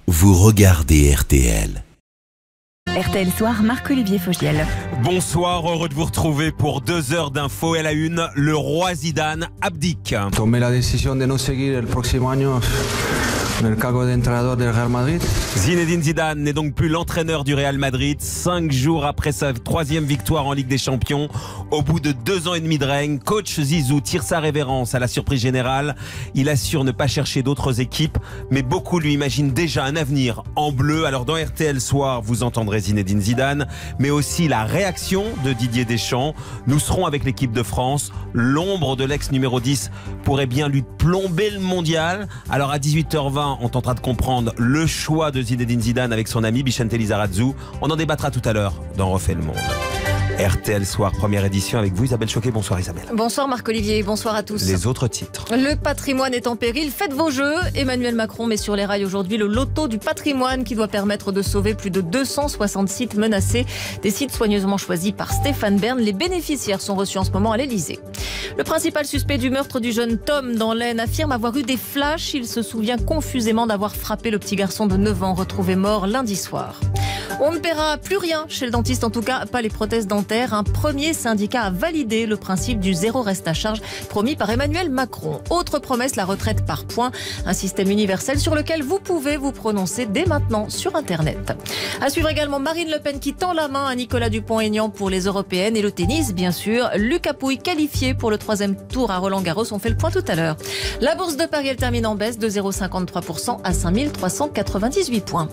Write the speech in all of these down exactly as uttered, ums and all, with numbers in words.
vous regardez R T L. R T L Soir, Marc-Olivier Fogiel. Bonsoir, heureux de vous retrouver pour deux heures d'infos. Et à la une, le roi Zidane abdique. Tomé la décision de no seguir el próximo año el cargo de entrenador del Real Madrid. Zinedine Zidane n'est donc plus l'entraîneur du Real Madrid. Cinq jours après sa troisième victoire en Ligue des Champions, au bout de deux ans et demi de règne, coach Zizou tire sa révérence à la surprise générale. Il assure ne pas chercher d'autres équipes, mais beaucoup lui imaginent déjà un avenir en bleu. Alors dans R T L Soir, vous entendrez Zinedine Zidane, mais aussi la réaction de Didier Deschamps. Nous serons avec l'équipe de France. L'ombre de l'ex numéro dix pourrait bien lui plomber le mondial. Alors à dix-huit heures vingt, on tentera de comprendre le choix de Zinedine Zidane avec son ami Bicente Lizarazu. On en débattra tout à l'heure dans Refait le Monde. R T L Soir, première édition avec vous Isabelle Choquet. Bonsoir Isabelle. Bonsoir Marc-Olivier, bonsoir à tous. Les autres titres. Le patrimoine est en péril, faites vos jeux. Emmanuel Macron met sur les rails aujourd'hui le loto du patrimoine qui doit permettre de sauver plus de deux cent soixante sites menacés. Des sites soigneusement choisis par Stéphane Bern. Les bénéficiaires sont reçus en ce moment à l'Elysée. Le principal suspect du meurtre du jeune Tom dans l'Aisne affirme avoir eu des flashs. Il se souvient confusément d'avoir frappé le petit garçon de neuf ans retrouvé mort lundi soir. On ne paiera plus rien chez le dentiste, en tout cas pas les prothèses dentaires. Un premier syndicat a validé le principe du zéro reste à charge promis par Emmanuel Macron. Autre promesse, la retraite par points, un système universel sur lequel vous pouvez vous prononcer dès maintenant sur Internet. À suivre également Marine Le Pen qui tend la main à Nicolas Dupont-Aignan pour les européennes et le tennis, bien sûr. Lucas Pouille qualifié pour le troisième tour à Roland-Garros. On fait le point tout à l'heure. La bourse de Paris, elle termine en baisse de zéro virgule cinquante-trois pour cent à cinq mille trois cent quatre-vingt-dix-huit points.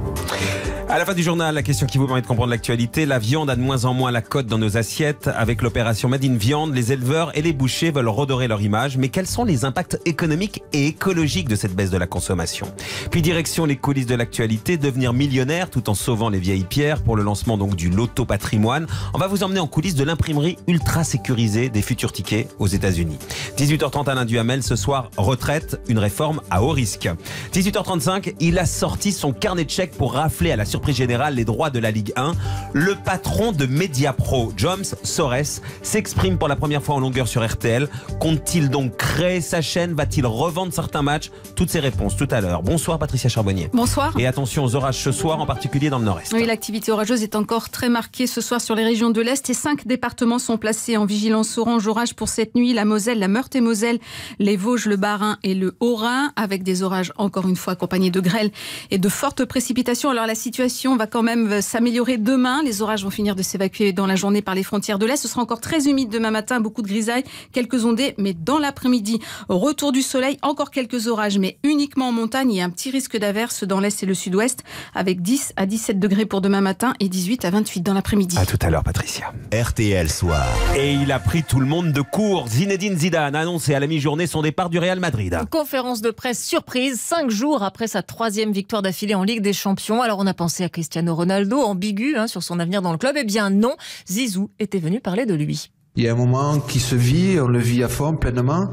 À la fin du journal, la question qui vous permet de comprendre l'actualité. La viande a de moins en moins la cote dans nos assiettes. Avec l'opération Made in Viande, les éleveurs et les bouchers veulent redorer leur image. Mais quels sont les impacts économiques et écologiques de cette baisse de la consommation? Puis direction les coulisses de l'actualité, devenir millionnaire tout en sauvant les vieilles pierres pour le lancement donc du Loto Patrimoine. On va vous emmener en coulisses de l'imprimerie ultra sécurisée des futurs tickets aux États-Unis. dix-huit heures trente Alain Duhamel, ce soir, retraite, une réforme à haut risque. dix-huit heures trente-cinq, il a sorti son carnet de chèques pour rafler à la surprise générale les droits de la Ligue un. Le patron de Mediapro, James Sores, s'exprime pour la première fois en longueur sur R T L. Compte-t-il donc créer sa chaîne? Va-t-il revendre certains matchs? Toutes ces réponses tout à l'heure. Bonsoir Patricia Charbonnier. Bonsoir. Et attention aux orages ce soir, en particulier dans le nord-est. Oui, l'activité orageuse est encore très marquée ce soir sur les régions de l'Est et cinq départements sont placés en vigilance orange orage pour cette nuit. La Moselle, la Meurthe-et-Moselle, les Vosges, le Bas-Rhin et le Haut-Rhin, avec des orages encore une fois accompagnés de grêle et de fortes précipitations. Alors la situation va quand même s'améliorer demain. Les orages vont finir de s'évacuer dans la journée par les frontières de l'Est. Ce sera encore très humide demain matin, beaucoup de grisailles, quelques ondées, mais dans l'après-midi, retour du soleil, encore quelques orages, mais uniquement en montagne. Il y a un petit risque d'averse dans l'Est et le Sud-Ouest, avec dix à dix-sept degrés pour demain matin et dix-huit à vingt-huit dans l'après-midi. À tout à l'heure Patricia. R T L Soir. Et il a pris tout le monde de court. Zinedine Zidane a annoncé à la mi-journée son départ du Real Madrid. Conférence de presse surprise, cinq jours après sa troisième victoire d'affilée en Ligue des Champions. Alors on a pensé à Cristiano Ronaldo, ambigu hein, sur son avenir dans le club. Eh bien non, Zizou était venu parler de lui. Il y a un moment qui se vit, on le vit à fond, pleinement.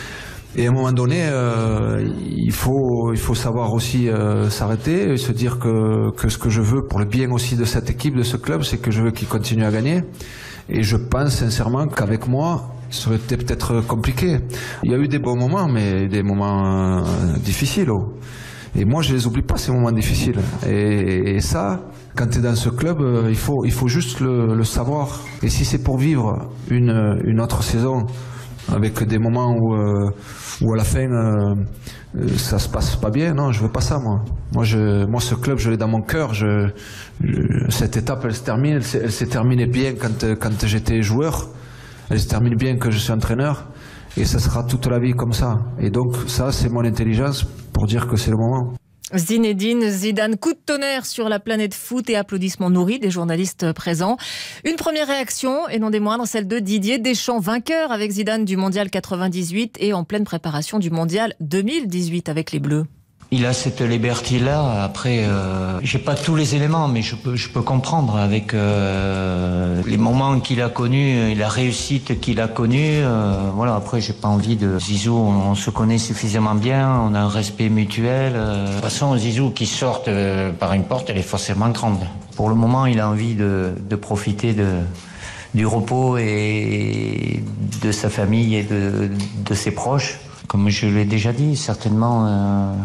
Et à un moment donné, euh, il faut, il faut savoir aussi euh, s'arrêter et se dire que, que ce que je veux pour le bien aussi de cette équipe, de ce club, c'est que je veux qu'il continue à gagner. Et je pense sincèrement qu'avec moi, ça aurait été peut-être compliqué. Il y a eu des bons moments, mais des moments euh, difficiles. Oh. Et moi, je les oublie pas, ces moments difficiles. Et, et ça, quand tu es dans ce club, il faut, il faut juste le, le savoir. Et si c'est pour vivre une, une autre saison, avec des moments où, euh, où à la fin, euh, ça se passe pas bien, non, je veux pas ça, moi. Moi, je, moi ce club, je l'ai dans mon cœur. Je, je, cette étape, elle se termine. Elle s'est, elle s'est terminée bien quand, quand j'étais joueur. Elle se termine bien quand je suis entraîneur. Et ça sera toute la vie comme ça. Et donc, ça, c'est mon intelligence pour dire que c'est le moment. Zinedine Zidane, coup de tonnerre sur la planète foot et applaudissements nourris des journalistes présents. Une première réaction, et non des moindres, celle de Didier Deschamps, vainqueur avec Zidane du Mondial quatre-vingt-dix-huit et en pleine préparation du Mondial deux mille dix-huit avec les Bleus. Il a cette liberté-là. Après, euh, j'ai pas tous les éléments, mais je peux, je peux comprendre avec euh, les moments qu'il a connus, la réussite qu'il a connue. Euh, voilà. Après, j'ai pas envie de Zizou. On, on se connaît suffisamment bien. On a un respect mutuel. Euh, de toute façon, Zizou qui sort euh, par une porte, elle est forcément grande. Pour le moment, il a envie de, de profiter de du repos et de sa famille et de, de ses proches. Comme je l'ai déjà dit, certainement. Euh,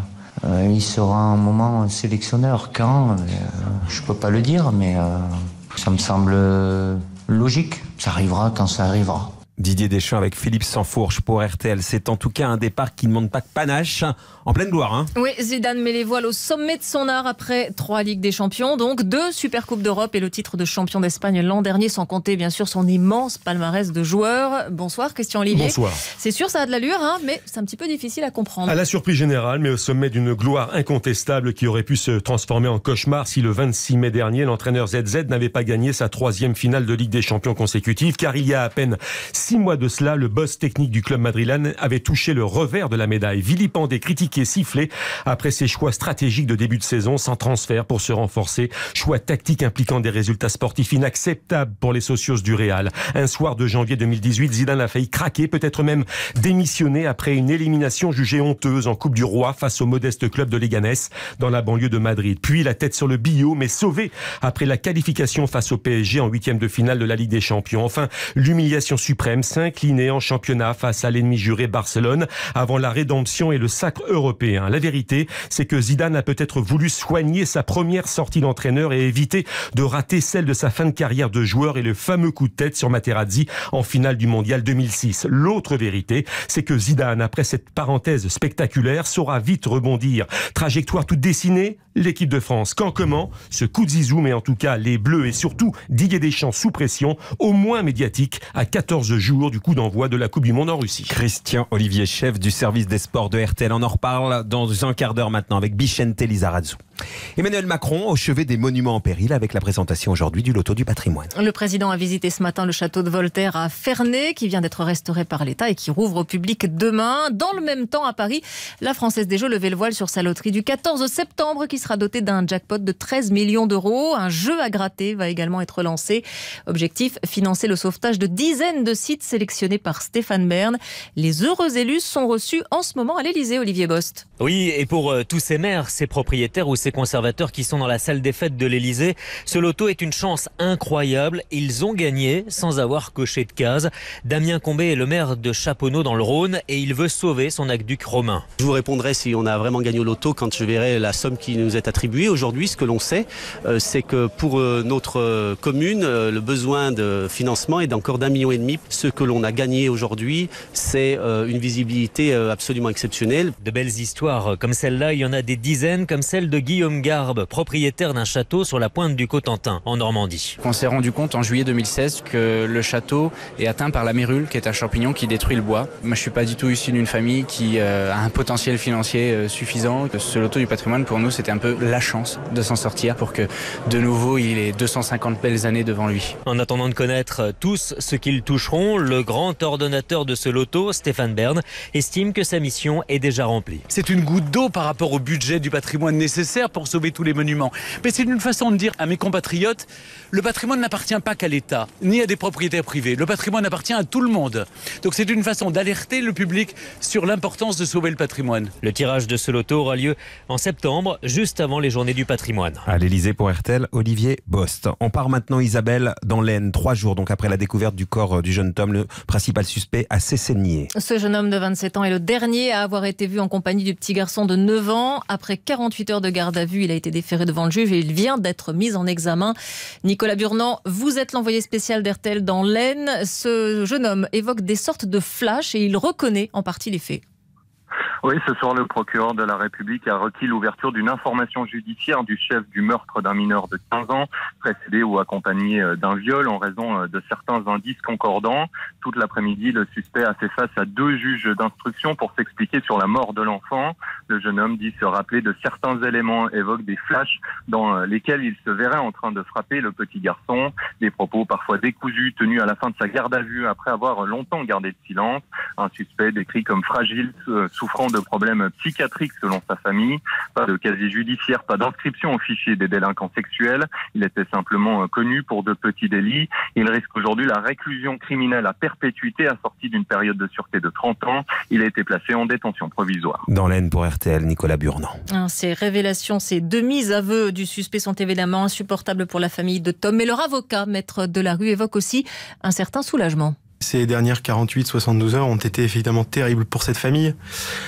Euh, il sera un moment sélectionneur. Quand euh, je peux pas le dire, mais euh, ça me semble logique. Ça arrivera quand ça arrivera. Didier Deschamps avec Philippe Sansfourche pour R T L. C'est en tout cas un départ qui ne montre pas de panache, en pleine gloire. Hein. Oui, Zidane met les voiles au sommet de son art après trois Ligues des Champions, donc deux Supercoupes d'Europe et le titre de champion d'Espagne l'an dernier, sans compter bien sûr son immense palmarès de joueurs. Bonsoir Christian Olivier. Bonsoir. C'est sûr, ça a de l'allure, hein, mais c'est un petit peu difficile à comprendre. À la surprise générale, mais au sommet d'une gloire incontestable qui aurait pu se transformer en cauchemar si le vingt-six mai dernier, l'entraîneur Z Z n'avait pas gagné sa troisième finale de Ligue des Champions consécutive, car il y a à peine six mois de cela, le boss technique du club madrilène avait touché le revers de la médaille, vilipendé, critiqué, sifflé après ses choix stratégiques de début de saison sans transfert pour se renforcer, choix tactiques impliquant des résultats sportifs inacceptables pour les socios du Real. Un soir de janvier deux mille dix-huit, Zidane a failli craquer, peut-être même démissionner après une élimination jugée honteuse en Coupe du Roi face au modeste club de Leganés dans la banlieue de Madrid. Puis la tête sur le billot, mais sauvé après la qualification face au P S G en huitième de finale de la Ligue des Champions. Enfin, l'humiliation suprême, incliné en championnat face à l'ennemi juré Barcelone avant la rédemption et le sacre européen. La vérité, c'est que Zidane a peut-être voulu soigner sa première sortie d'entraîneur et éviter de rater celle de sa fin de carrière de joueur et le fameux coup de tête sur Materazzi en finale du Mondial deux mille six. L'autre vérité, c'est que Zidane, après cette parenthèse spectaculaire, saura vite rebondir. Trajectoire toute dessinée, l'équipe de France. Quand, comment, ce coup de zizou, mais en tout cas les Bleus et surtout Didier Deschamps sous pression, au moins médiatique, à quatorze jours du coup d'envoi de la Coupe du Monde en Russie. Christian Olivier, chef du service des sports de R T L. On en reparle dans un quart d'heure maintenant avec Bichente Lizarazu. Emmanuel Macron au chevet des monuments en péril avec la présentation aujourd'hui du loto du patrimoine. Le président a visité ce matin le château de Voltaire à Ferney qui vient d'être restauré par l'État et qui rouvre au public demain. Dans le même temps à Paris, la Française des Jeux levait le voile sur sa loterie du quatorze septembre qui sera dotée d'un jackpot de treize millions d'euros. Un jeu à gratter va également être lancé. Objectif, financer le sauvetage de dizaines de sites sélectionnés par Stéphane Bern. Les heureux élus sont reçus en ce moment à l'Élysée, Olivier Bost. Oui, et pour euh, tous ces maires, ces propriétaires ou ces conservateurs qui sont dans la salle des fêtes de l'Élysée, ce loto est une chance incroyable. Ils ont gagné sans avoir coché de case. Damien Combé est le maire de Chaponneau dans le Rhône et il veut sauver son aqueduc romain. Je vous répondrai si on a vraiment gagné au loto quand je verrai la somme qui nous est attribuée. Aujourd'hui, ce que l'on sait, euh, c'est que pour euh, notre euh, commune, euh, le besoin de financement est d'encore d'un million et demi. Ce que l'on a gagné aujourd'hui, c'est euh, une visibilité euh, absolument exceptionnelle. De belles histoires comme celle-là, il y en a des dizaines, comme celle de Guillaume Garbe, propriétaire d'un château sur la pointe du Cotentin, en Normandie. On s'est rendu compte en juillet deux mille seize que le château est atteint par la mérule, qui est un champignon qui détruit le bois. Moi, je suis pas du tout issu d'une famille qui euh, a un potentiel financier euh, suffisant. Ce loto du patrimoine, pour nous, c'était un peu la chance de s'en sortir pour que, de nouveau, il ait deux cent cinquante belles années devant lui. En attendant de connaître tous ce qu'ils toucheront, le grand ordonnateur de ce loto, Stéphane Bern, estime que sa mission est déjà remplie. C'est une goutte d'eau par rapport au budget du patrimoine nécessaire pour sauver tous les monuments. Mais c'est une façon de dire à mes compatriotes, le patrimoine n'appartient pas qu'à l'État, ni à des propriétaires privés. Le patrimoine appartient à tout le monde. Donc c'est une façon d'alerter le public sur l'importance de sauver le patrimoine. Le tirage de ce loto aura lieu en septembre, juste avant les journées du patrimoine. À l'Élysée pour R T L, Olivier Bost. On part maintenant, Isabelle, dans l'Aisne, trois jours donc après la découverte du corps du jeune Tom, le principal suspect a cessé de nier. Ce jeune homme de vingt-sept ans est le dernier à avoir été vu en compagnie du petit garçon de neuf ans. Après quarante-huit heures de garde à vue, il a été déféré devant le juge et il vient d'être mis en examen. Nicolas Burnand, vous êtes l'envoyé spécial d'R T L dans l'Aisne. Ce jeune homme évoque des sortes de flashs et il reconnaît en partie les faits. Oui, ce soir, le procureur de la République a requis l'ouverture d'une information judiciaire du chef du meurtre d'un mineur de quinze ans, précédé ou accompagné d'un viol en raison de certains indices concordants. Toute l'après-midi, le suspect a fait face à deux juges d'instruction pour s'expliquer sur la mort de l'enfant. Le jeune homme dit se rappeler de certains éléments, évoque des flashs dans lesquels il se verrait en train de frapper le petit garçon. Des propos parfois décousus tenus à la fin de sa garde à vue après avoir longtemps gardé le silence. Un suspect décrit comme fragile, souffrant de problèmes psychiatriques selon sa famille. Pas de casier judiciaire, pas d'inscription au fichier des délinquants sexuels. Il était simplement connu pour de petits délits. Il risque aujourd'hui la réclusion criminelle à perpétuité assortie d'une période de sûreté de trente ans. Il a été placé en détention provisoire. Dans l'Aisne pour R T L, Nicolas Burnand. Ces révélations, ces demi-aveux du suspect sont évidemment insupportables pour la famille de Tom. Mais leur avocat, Maître Delarue, évoque aussi un certain soulagement. Ces dernières quarante-huit à soixante-douze heures ont été évidemment terribles pour cette famille.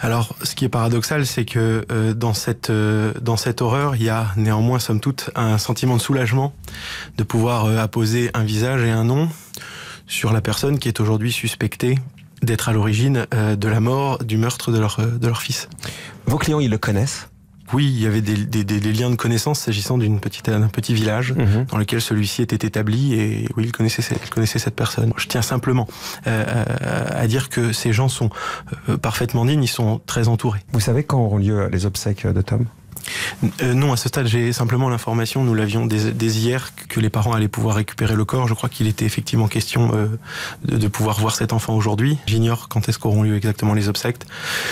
Alors, ce qui est paradoxal, c'est que euh, dans cette euh, dans cette horreur, il y a néanmoins, somme toute, un sentiment de soulagement de pouvoir euh, apposer un visage et un nom sur la personne qui est aujourd'hui suspectée d'être à l'origine euh, de la mort, du meurtre de leur de leur fils. Vos clients, ils le connaissent ? Oui, il y avait des, des, des, des liens de connaissance s'agissant d'une petite, d'un petit village mmh. dans lequel celui-ci était établi et oui, il connaissait, il connaissait cette personne. Je tiens simplement euh, à dire que ces gens sont euh, parfaitement dignes, ils sont très entourés. Vous savez quand auront lieu les obsèques de Tom ? Euh, non, à ce stade, j'ai simplement l'information, nous l'avions dès, dès hier, que les parents allaient pouvoir récupérer le corps. Je crois qu'il était effectivement question euh, de, de pouvoir voir cet enfant aujourd'hui. J'ignore quand est-ce qu'auront lieu exactement les obsèques.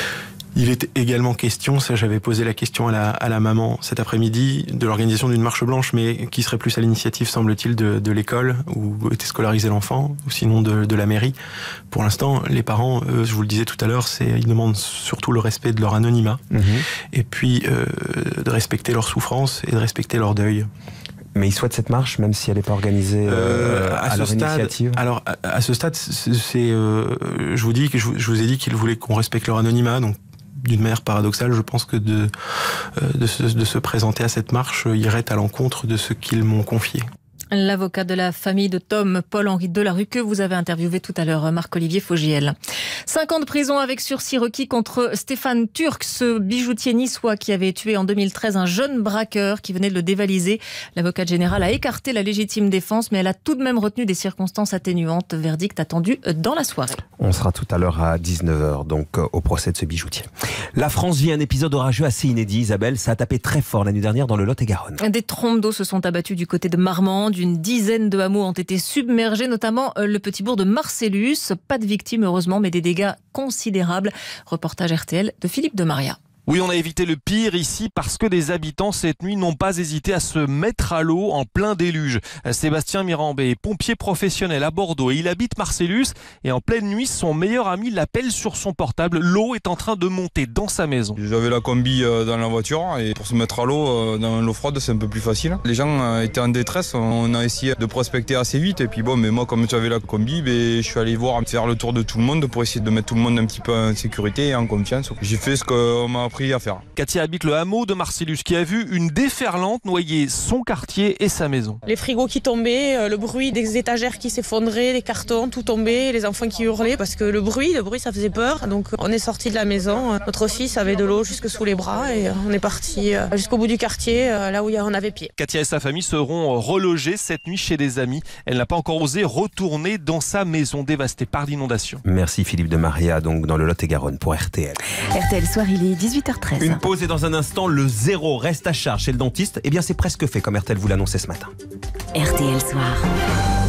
Il est également question, ça j'avais posé la question à la, à la maman cet après-midi, de l'organisation d'une marche blanche, mais qui serait plus à l'initiative, semble-t-il, de, de l'école où était scolarisé l'enfant, ou sinon de, de la mairie. Pour l'instant, les parents, eux, je vous le disais tout à l'heure, c'est, ils demandent surtout le respect de leur anonymat, mmh. et puis euh, de respecter leur souffrance et de respecter leur deuil. Mais ils souhaitent cette marche, même si elle n'est pas organisée euh, euh, à, à leur stade, initiative. Alors, à, à ce stade, c'est, euh, je vous dis que je, je vous ai dit qu'ils voulaient qu'on respecte leur anonymat, donc d'une manière paradoxale, je pense que de, de, se, de se présenter à cette marche irait à l'encontre de ce qu'ils m'ont confié. L'avocat de la famille de Tom, Paul-Henri Delarue, que vous avez interviewé tout à l'heure, Marc-Olivier Fogiel. Cinq ans de prison avec sursis requis contre Stéphane Turc, ce bijoutier niçois qui avait tué en deux mille treize un jeune braqueur qui venait de le dévaliser. L'avocate générale a écarté la légitime défense, mais elle a tout de même retenu des circonstances atténuantes. Verdict attendu dans la soirée. On sera tout à l'heure à dix-neuf heures, donc au procès de ce bijoutier. La France vit un épisode orageux assez inédit, Isabelle. Ça a tapé très fort la nuit dernière dans le Lot-et-Garonne. Des trompes d'eau se sont abattues du côté de Marmande. Une dizaine de hameaux ont été submergés, notamment le petit bourg de Marcellus. Pas de victimes, heureusement, mais des dégâts considérables. Reportage R T L de Philippe de Maria. Oui, on a évité le pire ici parce que des habitants cette nuit n'ont pas hésité à se mettre à l'eau en plein déluge. Sébastien Mirambé est pompier professionnel à Bordeaux et il habite Marcellus et en pleine nuit, son meilleur ami l'appelle sur son portable. L'eau est en train de monter dans sa maison. J'avais la combi dans la voiture et pour se mettre à l'eau, dans l'eau froide, c'est un peu plus facile. Les gens étaient en détresse, on a essayé de prospecter assez vite et puis bon, mais moi comme j'avais la combi, ben, je suis allé voir faire le tour de tout le monde pour essayer de mettre tout le monde un petit peu en sécurité et en confiance. J'ai fait ce qu'on m'a appris à faire. Katia habite le hameau de Marcellus qui a vu une déferlante noyer son quartier et sa maison. Les frigos qui tombaient, le bruit des étagères qui s'effondraient, les cartons, tout tombait, les enfants qui hurlaient parce que le bruit, le bruit ça faisait peur. Donc on est sorti de la maison, notre fils avait de l'eau jusque sous les bras et on est parti jusqu'au bout du quartier, là où on avait pied. Katia et sa famille seront relogés cette nuit chez des amis. Elle n'a pas encore osé retourner dans sa maison dévastée par l'inondation. Merci Philippe de Maria, donc dans le Lot-et-Garonne pour R T L. R T L Soir, il est dix-huit heures treize. Une pause et dans un instant, le zéro reste à charge chez le dentiste. Eh bien, c'est presque fait comme R T L vous l'annonçait ce matin. R T L Soir.